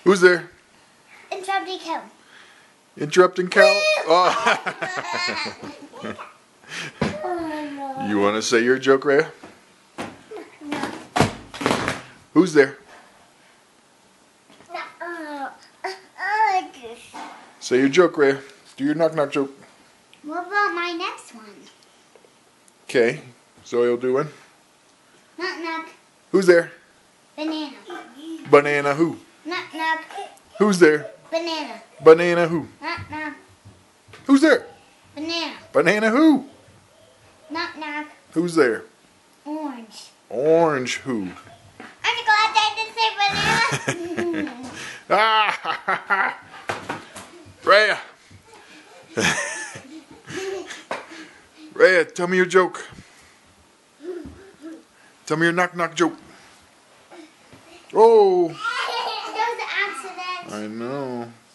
Who's there? Interrupting Cal. Interrupting Cal? Oh. You want to say your joke, Rhea? No. Who's there? Say your joke, Rhea. Do your knock-knock joke. What about my next one? Okay. Zoe will do one. Knock knock. Who's there? Banana. Banana who? Knock knock. Who's there? Banana. Banana who? Knock knock. Who's there? Banana. Banana who? Knock knock. Who's there? Orange. Orange who? I'm glad I didn't say banana. Ah, ha, ha, ha. Rhea. Rhea, tell me your joke. Tell me your knock-knock joke. Oh. That was an accident. I know.